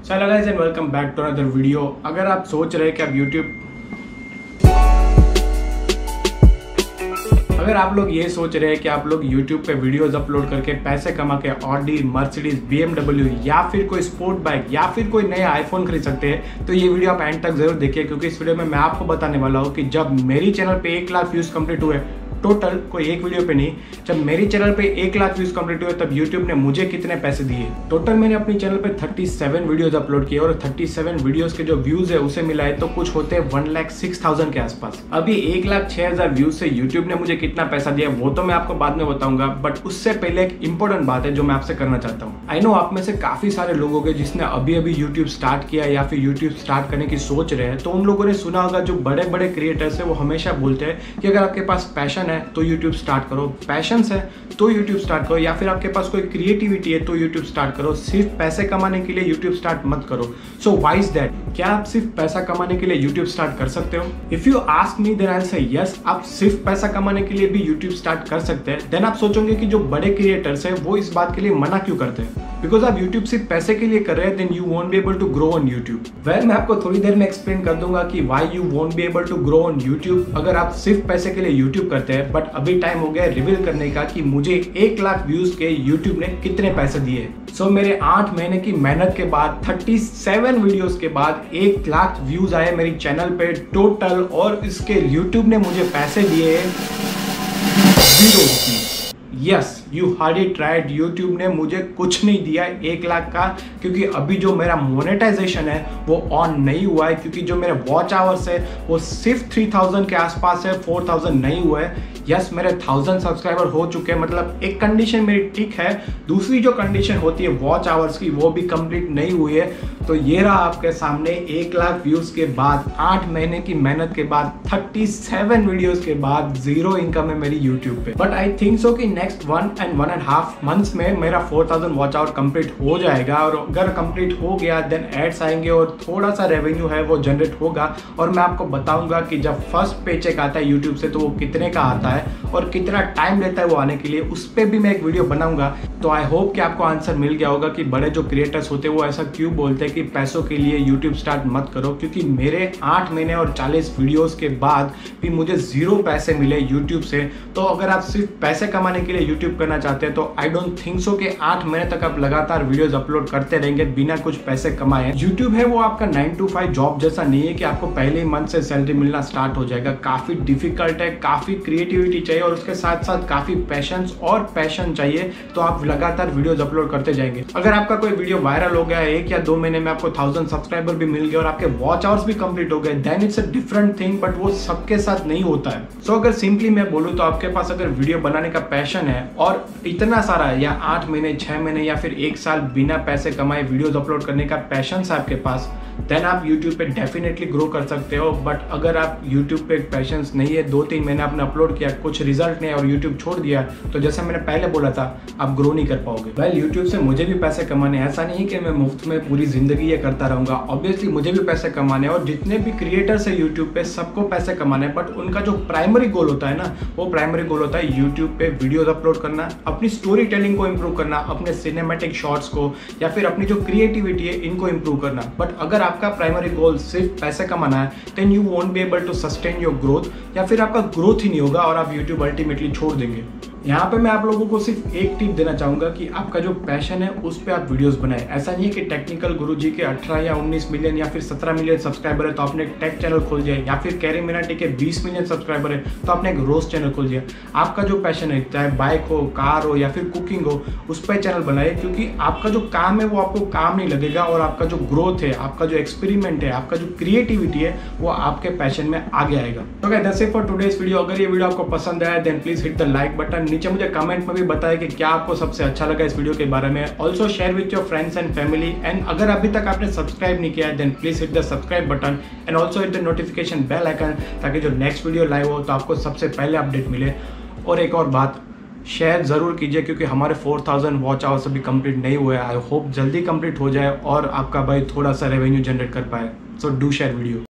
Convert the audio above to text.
So hello guys and welcome back to another video. अगर आप सोच रहे हैं कि आप लोग ये सोच रहे हैं कि आप लोग YouTube पे वीडियोस अपलोड करके पैसे कमा के ऑडी, मर्सिडीज, BMW या फिर कोई स्पोर्ट बाइक या फिर कोई नया आईफोन खरीद सकते हैं, तो ये वीडियो आप एंड तक जरूर देखिए, क्योंकि इस वीडियो में मैं आपको बताने वाला हूँ कि जब मेरी चैनल पे 1 लाख व्यूज कंप्लीट हुए, टोटल कोई एक वीडियो पे नहीं, जब मेरी चैनल पे 1 लाख व्यूज कंप्लीट हुए तब YouTube ने मुझे कितने पैसे दिए। टोटल मैंने अपनी चैनल पे 37 वीडियोस अपलोड किए और 37 वीडियोस के जो व्यूज है उसे मिलाए तो कुछ होते हैं 1,06,000 के आसपास। अभी 1,06,000 व्यूज से YouTube ने मुझे कितना पैसा दिया वो तो मैं आपको बाद में बताऊंगा, बट उससे पहले एक इंपॉर्टेंट बात है जो मैं आपसे करना चाहता हूँ। आई नो आप में से काफी सारे लोग होंगे जिसने अभी अभी YouTube स्टार्ट किया या फिर YouTube स्टार्ट करने की सोच रहे हैं, तो उन लोगों ने सुना होगा जो बड़े बड़े क्रिएटर्स है वो हमेशा बोलते हैं कि अगर आपके पास पैशन है तो YouTube स्टार्ट करो, पैशंस है तो YouTube स्टार्ट करो, या फिर आपके पास कोई क्रिएटिविटी है तो YouTube स्टार्ट करो, सिर्फ पैसे कमाने के लिए YouTube स्टार्ट मत करो। So why is that? क्या आप सिर्फ पैसा कमाने के लिए YouTube स्टार्ट कर सकते हो? If you ask me then I will say yes, आप सिर्फ पैसा कमाने के लिए भी YouTube स्टार्ट कर सकते हैं। देन आप सोचोगे कि जो बड़े क्रिएटर्स हैं वो इस बात के लिए मना क्यों करते हैं? बिकॉज आप YouTube सिर्फ पैसे के लिए कर रहे हैं, then you won't be able to grow on YouTube। Well, मैं आपको थोड़ी देर में एक्सप्लेन कर दूंगा कि why you won't be able to grow on YouTube अगर आप सिर्फ पैसे के लिए YouTube करते हैं। बट अभी टाइम हो गया रिवील करने का कि मुझे 1 लाख व्यूज के YouTube ने कितने पैसे दिए। सो मेरे 8 महीने की मेहनत के बाद 37 वीडियोस के बाद 1 लाख व्यूज आए मेरी चैनल पे टोटल, और इसके YouTube ने मुझे पैसे दिए 0 rupees. Yes, you heard it right, YouTube ने मुझे कुछ नहीं दिया 1 लाख का, क्योंकि अभी जो मेरा मोनेटाइजेशन है वो ऑन नहीं हुआ है, क्योंकि जो मेरे वॉच आवर्स है वो सिर्फ 3000 के आसपास है, 4000 नहीं हुआ है। यस, मेरे 1000 सब्सक्राइबर हो चुके हैं, मतलब एक कंडीशन मेरी ठीक है, दूसरी जो कंडीशन होती है वॉच आवर्स की वो भी कंप्लीट नहीं हुई है। तो ये रहा आपके सामने 1 लाख व्यूज के बाद 8 महीने की मेहनत के बाद 37 वीडियोस के बाद 0 इनकम है मेरी YouTube पे। बट आई थिंक सो कि नेक्स्ट 1 and 1.5 मंथ्स में मेरा 4000 वॉच आवर कंप्लीट हो जाएगा, और अगर कंप्लीट हो गया देन एड्स आएंगे और थोड़ा सा रेवेन्यू है वो जनरेट होगा, और मैं आपको बताऊंगा कि जब फर्स्ट पे चेक आता है YouTube से तो वो कितने का आता है और कितना टाइम लेता है वो आने के लिए, उस पर भी मैं एक वीडियो बनाऊंगा। तो आई होप कि आपको आंसर मिल गया होगा कि बड़े जो क्रिएटर्स होते हैं वो ऐसा क्यों बोलते हैं कि पैसों के लिए YouTube स्टार्ट मत करो, क्योंकि मेरे 8 महीने और 40 वीडियोस के बाद भी मुझे 0 पैसे मिले YouTube से। तो अगर आप सिर्फ पैसे कमाने के लिए YouTube करना चाहते हैं तो आई डोंट थिंक सो कि 8 महीने तक आप लगातार वीडियोस अपलोड करते रहेंगे बिना कुछ पैसे कमाए। YouTube है वो आपका 9 to 5 जॉब जैसा नहीं है कि आपको पहले ही मंथ से सैलरी मिलना स्टार्ट हो जाएगा। काफी डिफिकल्ट है, काफी क्रिएटिविटी चाहिए और उसके साथ साथ काफी पैशंस और पैशन चाहिए, तो आप लगातार वीडियोस अपलोड करते जाएंगे। अगर आपका कोई वीडियो वायरल हो गया 1 या 2 महीने में आपको 1000 सब्सक्राइबर भी मिल गए और आपके वॉच आवर्स भी कंप्लीट हो गए, then it's a different thing, but वो सबके साथ नहीं होता है। सो अगर सिंपली मैं बोलूँ तो आपके पास अगर वीडियो बनाने का पैशन है और इतना सारा या 8 महीने, 6 महीने या फिर 1 साल बिना पैसे कमाए वीडियोस अपलोड करने का पैशन है आपके पास, देन आप YouTube पे डेफिनेटली ग्रो कर सकते हो। बट अगर आप YouTube पे पैशंस नहीं है, 2-3 महीने आपने अपलोड किया, कुछ रिजल्ट नहीं और YouTube छोड़ दिया, तो जैसा मैंने पहले बोला था आप ग्रो नहीं कर पाओगे। वेल, YouTube से मुझे भी पैसे कमाने, ऐसा नहीं कि मैं मुफ्त में पूरी जिंदगी ये करता रहूंगा। ऑब्वियसली मुझे भी पैसे कमाने और जितने भी क्रिएटर्स है YouTube पे सबको पैसे कमाने, बट उनका जो प्राइमरी गोल होता है ना, वो प्राइमरी गोल होता है YouTube पे वीडियोस अपलोड करना, अपनी स्टोरी टेलिंग को इम्प्रूव करना, अपने सिनेमैटिक शॉट्स को या फिर अपनी जो क्रिएटिविटी है इनको इम्प्रूव करना। बट अगर आपका प्राइमरी गोल सिर्फ पैसे कमाना है, then you won't be able to sustain your growth, या फिर आपका ग्रोथ ही नहीं होगा और आप YouTube अल्टीमेटली छोड़ देंगे। यहाँ पे मैं आप लोगों को सिर्फ एक टिप देना चाहूंगा कि आपका जो पैशन है उस पर आप वीडियोस बनाएं। ऐसा नहीं है कि टेक्निकल गुरुजी के 18 या 19 मिलियन या फिर 17 मिलियन सब्सक्राइबर है तो आपने एक टेक चैनल खोल दिया, या फिर कैरी मिनाटी के 20 मिलियन सब्सक्राइबर है तो आपने एक रोस्ट चैनल खोल दिया। आपका जो पैशन है, चाहे बाइक हो, कार हो या फिर कुकिंग हो, उस पर चैनल बनाइए, क्योंकि आपका जो काम है वो आपको काम नहीं लगेगा और आपका जो ग्रोथ है, आपका जो एक्सपेरिमेंट है, आपका जो क्रिएटिविटी है वो आपके पैशन में आगे आएगा। तो guys, that's it for today's video. अगर ये वीडियो आपको पसंद आया then please hit the like button. नीचे मुझे कमेंट में भी बताएं कि क्या आपको सबसे अच्छा लगा इस वीडियो के बारे में। Also share with your friends and family, and अगर अभी तक आपने सब्सक्राइब नहीं किया है then please hit the subscribe button and also hit the notification bell icon, ताकि जो नेक्स्ट वीडियो लाइव हो तो आपको सबसे पहले अपडेट मिले। और एक और बात, शेयर ज़रूर कीजिए, क्योंकि हमारे 4000 वॉच आवर्स अभी कंप्लीट नहीं हुए। आई होप जल्दी कंप्लीट हो जाए और आपका भाई थोड़ा सा रेवेन्यू जनरेट कर पाए। So do share video.